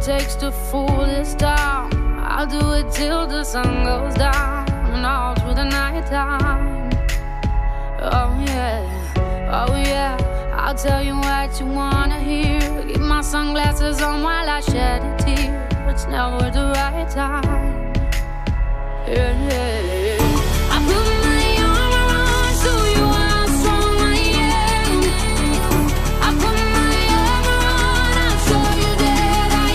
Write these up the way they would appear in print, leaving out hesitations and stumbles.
takes to fool this town. I'll do it till the sun goes down and all through the night time. Oh yeah, oh yeah, I'll tell you what you wanna hear. Keep my sunglasses on while I shed a tear. It's never the right time. Yeah, yeah, yeah. I put my armor on, show you how strong I am. I put my armor on, I'll show you that I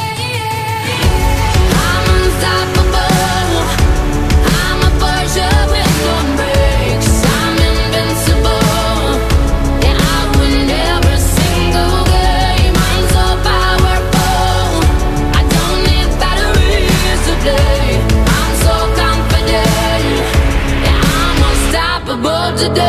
am. I'm unstoppable. I'm a Porsche with no brakes. I'm invincible. Yeah, I win every single game. I'm so powerful. I don't need batteries today. I'm so confident. Yeah, I'm unstoppable today.